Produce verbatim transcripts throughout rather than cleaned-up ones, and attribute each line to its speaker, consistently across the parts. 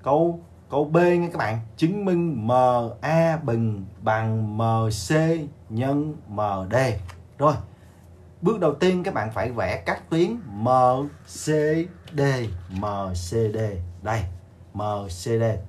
Speaker 1: Câu câu B nha các bạn, chứng minh em a bình bằng em xê nhân em đê. Rồi, bước đầu tiên các bạn phải vẽ các tuyến em xê đê, em xê đê. Đây, em xê đê.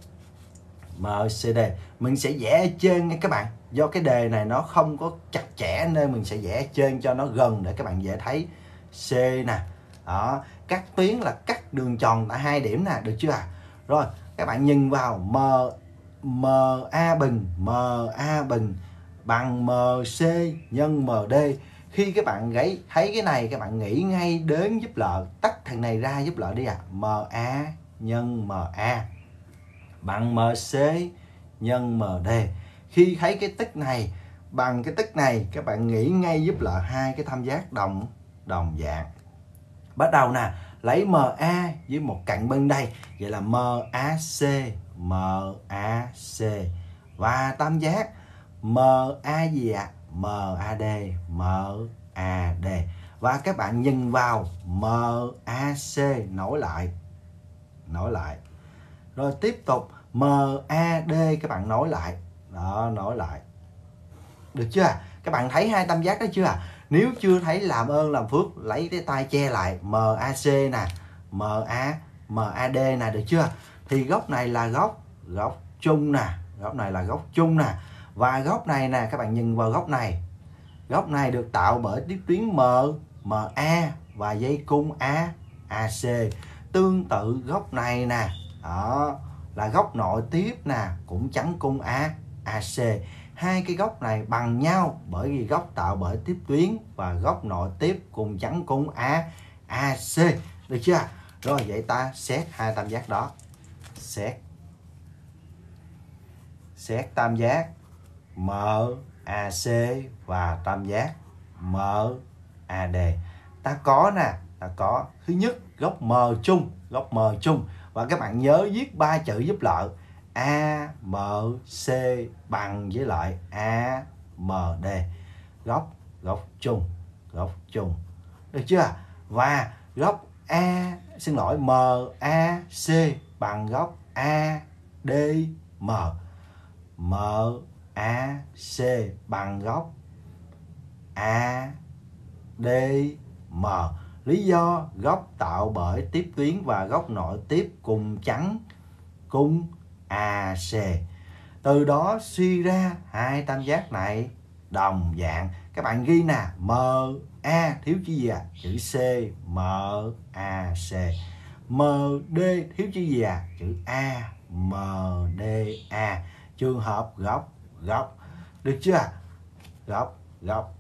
Speaker 1: em xê đê. Mình sẽ vẽ ở trên nha các bạn. Do cái đề này nó không có chặt chẽ nên mình sẽ vẽ ở trên cho nó gần để các bạn dễ thấy. C nè. Đó, các tuyến là cắt đường tròn tại hai điểm nè, được chưa ạ? À? Rồi, các bạn nhìn vào M M A bình, M A bình bằng em xê nhân em đê. Khi các bạn gáy thấy cái này các bạn nghĩ ngay đến giúp lợi, tách thằng này ra giúp lợi đi ạ. À. em a nhân em a bằng em xê nhân em đê. Khi thấy cái tích này bằng cái tích này, các bạn nghĩ ngay giúp lợi hai cái tam giác đồng đồng dạng. Bắt đầu nè, lấy em a với một cạnh bên đây, vậy là em a xê, em a xê và tam giác em a gì ạ? em a đê, em a đê. Và các bạn nhìn vào em a xê nối lại. Nối lại. Rồi tiếp tục em a đê các bạn nối lại. Đó, nối lại. Được chưa? Các bạn thấy hai tam giác đó chưa? Nếu chưa thấy làm ơn làm phước lấy cái tay che lại em a xê nè, em a em a đê nè, được chưa? Thì góc này là góc góc chung nè, góc này là góc chung nè. Và góc này nè, các bạn nhìn vào góc này. Góc này được tạo bởi tiếp tuyến M, em a và dây cung A, a xê. Tương tự góc này nè, đó là góc nội tiếp nè, cũng chắn cung A, a xê. Hai cái góc này bằng nhau bởi vì góc tạo bởi tiếp tuyến và góc nội tiếp cùng chắn cung A, a xê. Được chưa? Rồi vậy ta xét hai tam giác đó. Xét Xét tam giác em a xê và tam giác em a đê. Ta có nè, ta có thứ nhất góc M chung, góc M chung. Và các bạn nhớ viết ba chữ giúp lợi. a em xê bằng với lại a em đê. Góc góc chung, góc chung. Được chưa? Và góc A, xin lỗi, em a xê bằng góc a đê em. em a xê bằng góc a đê em. Lý do góc tạo bởi tiếp tuyến và góc nội tiếp cùng chắn cung a xê. Từ đó suy ra hai tam giác này đồng dạng. Các bạn ghi nè, em a thiếu chữ gì à? Chữ C, em a xê. em đê thiếu chữ gì à? Chữ A, em đê a. Trường hợp góc góc. Được chưa? Góc góc.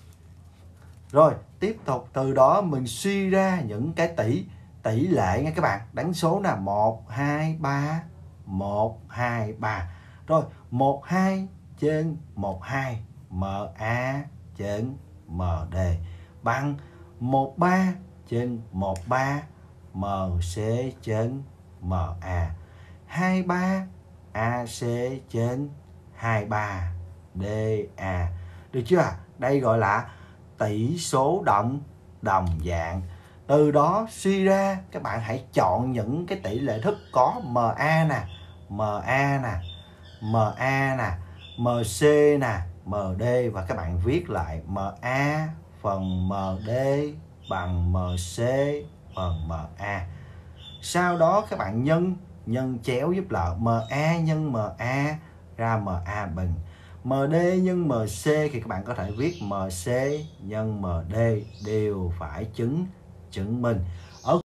Speaker 1: Rồi tiếp tục từ đó mình suy ra những cái tỷ tỷ lệ nha các bạn. Đánh số là một, hai, ba, một, hai, ba. Rồi một, hai trên một, hai, em a trên em đê bằng một, ba trên một, ba, em xê trên em a. hai, ba a xê trên hai, ba đê a. Được chưa? Đây gọi là tỷ số đồng đồng dạng. Từ đó suy ra các bạn hãy chọn những cái tỷ lệ thức có em a nè, em a nè, em a nè, em xê nè, em đê và các bạn viết lại em a phần em đê bằng em xê phần em a. Sau đó các bạn nhân nhân chéo giúp lợi em a nhân em a ra em a bình. em đê nhân em xê thì các bạn có thể viết em xê nhân em đê đều phải chứng chứng minh. Ở